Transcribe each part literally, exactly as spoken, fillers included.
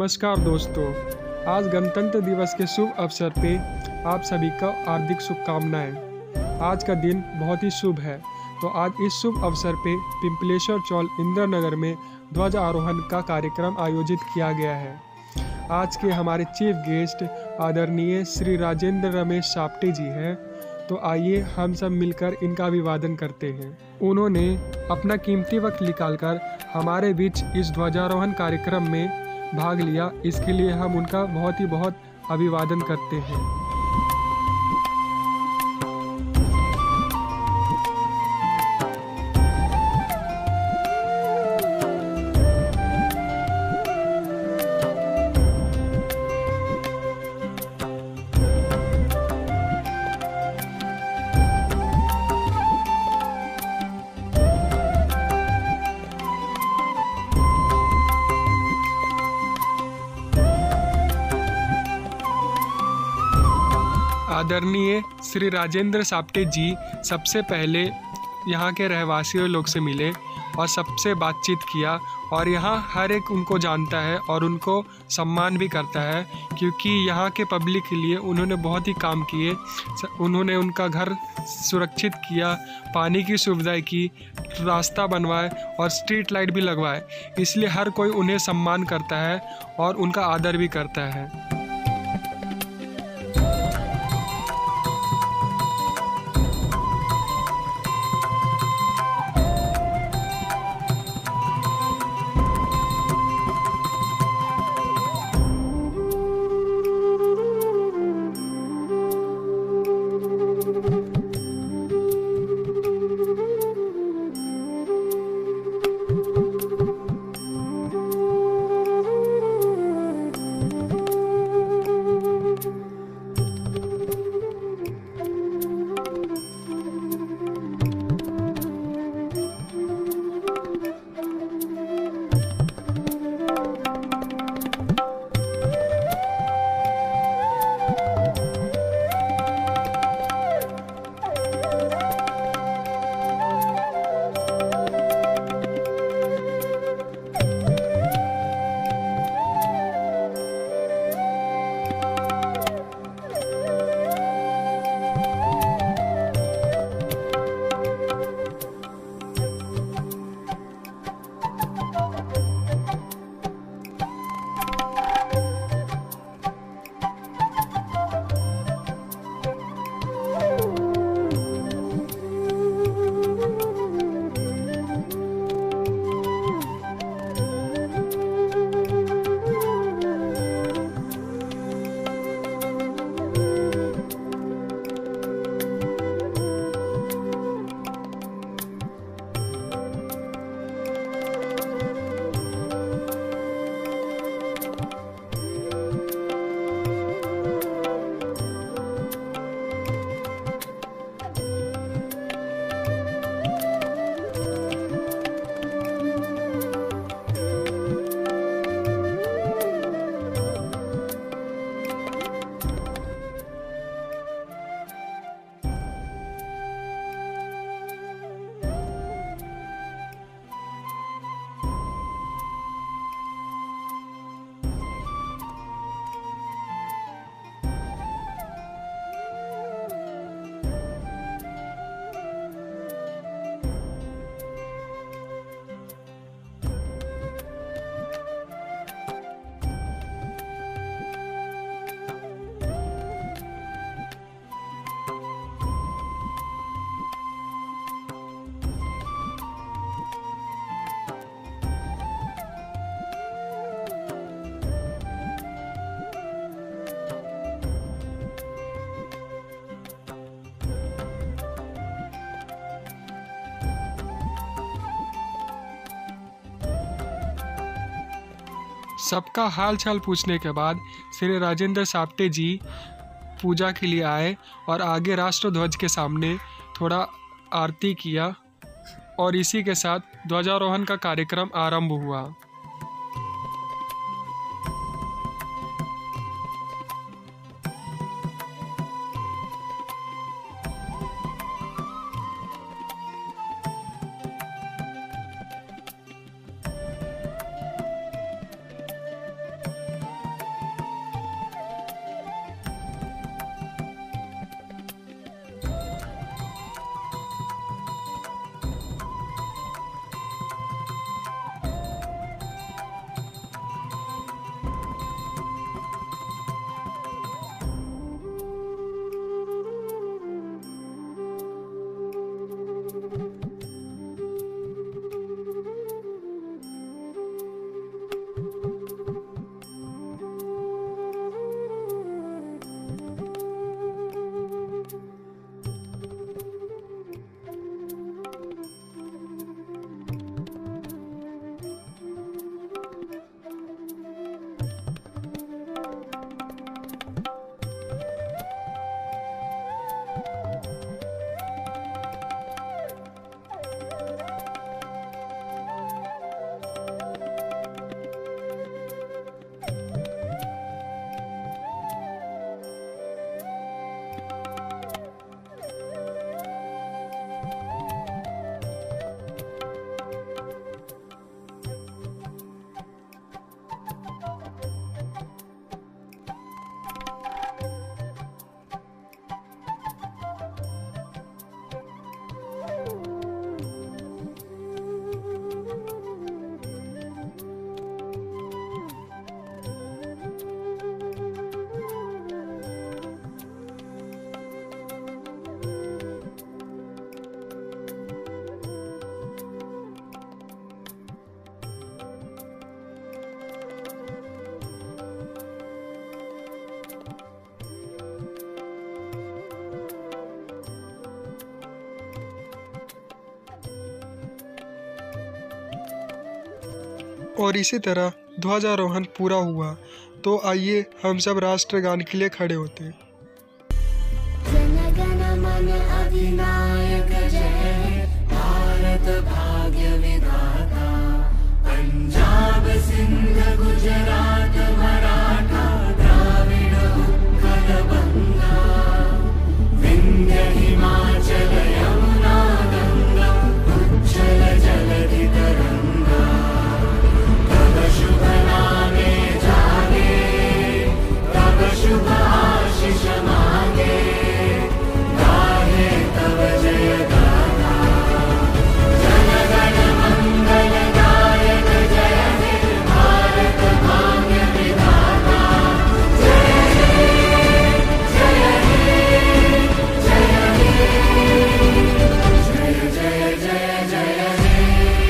नमस्कार दोस्तों, आज गणतंत्र दिवस के शुभ अवसर पे आप सभी का हार्दिक शुभकामनाएं। आज का दिन बहुत ही शुभ है, तो आज इस शुभ अवसर पे पिंपलेश्वर चौल इंदिरा नगर में ध्वज आरोहण का कार्यक्रम आयोजित किया गया है। आज के हमारे चीफ गेस्ट आदरणीय श्री राजेंद्र रमेश साप्टे जी हैं, तो आइए हम सब मिलकर इनका अभिवादन करते हैं। उन्होंने अपना कीमती वक्त निकालकर हमारे बीच इस ध्वजारोहण कार्यक्रम में भाग लिया, इसके लिए हम उनका बहुत ही बहुत अभिवादन करते हैं। आदरणीय श्री राजेंद्र साप्टे जी सबसे पहले यहाँ के रहवासियों लोग से मिले और सबसे बातचीत किया, और यहाँ हर एक उनको जानता है और उनको सम्मान भी करता है, क्योंकि यहाँ के पब्लिक के लिए उन्होंने बहुत ही काम किए। उन्होंने उनका घर सुरक्षित किया, पानी की सुविधाएं की, रास्ता बनवाए और स्ट्रीट लाइट भी लगवाए, इसलिए हर कोई उन्हें सम्मान करता है और उनका आदर भी करता है। सबका हाल चाल पूछने के बाद श्री राजेंद्र साप्टे जी पूजा के लिए आए और आगे राष्ट्र ध्वज के सामने थोड़ा आरती किया, और इसी के साथ ध्वजारोहण का कार्यक्रम आरंभ हुआ। और इसी तरह ध्वजारोहण पूरा हुआ। तो आइए हम सब राष्ट्रगान के लिए खड़े होते हैं। जन गण मन अधिनायक जय, भारत भाग्य विधाता, पंजाब सिंध गुजरात मराठा, द्राविड़ उत्कल बंगा, विंध्य हिमाचल यमुना गंगा, उज्जल जलधि तरंगा, तब शुभ नामे जागे, तब शुभ आशीष मांगे, गाहे तब जय गाथा, जन गण मंगल दायक जय हे, भारत भाग्य विधाता, जय हे, जय हे, जय हे, जय जय जय जय हे।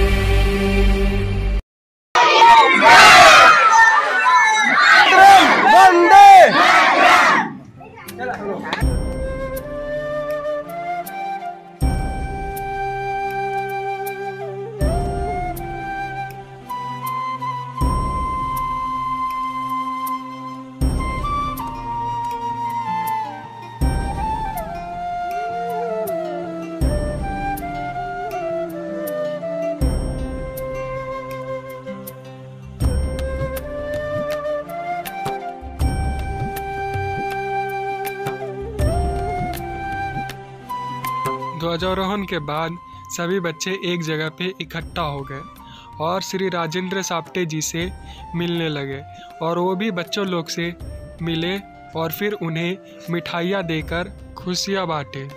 ध्वजारोहण के बाद सभी बच्चे एक जगह पे इकट्ठा हो गए और श्री राजेंद्र साप्टे जी से मिलने लगे और वो भी बच्चों लोग से मिले और फिर उन्हें मिठाइयाँ देकर खुशियाँ बांटे।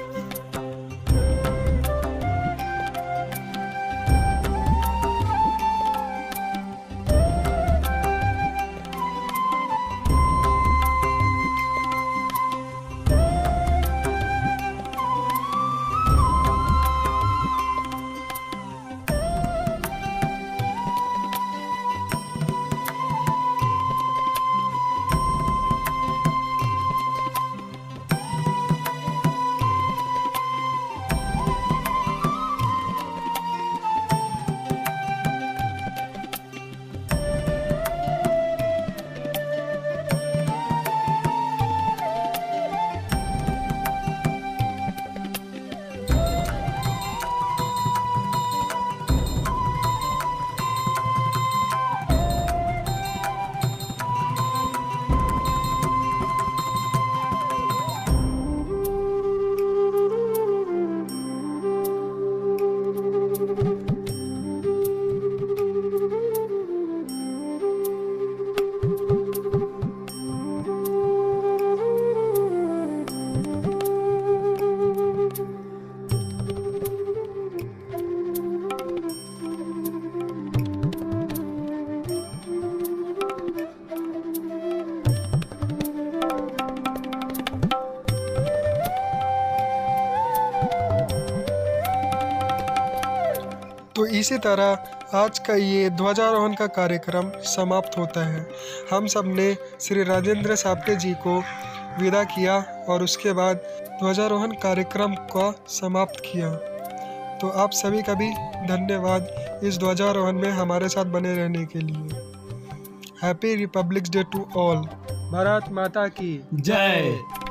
तो इसी तरह आज का ये ध्वजारोहण का कार्यक्रम समाप्त होता है। हम सब ने श्री राजेंद्र साप्टे जी को विदा किया और उसके बाद ध्वजारोहण कार्यक्रम का समाप्त किया। तो आप सभी का भी धन्यवाद इस ध्वजारोहण में हमारे साथ बने रहने के लिए। Happy republic day to all. Bharat Mata की जय।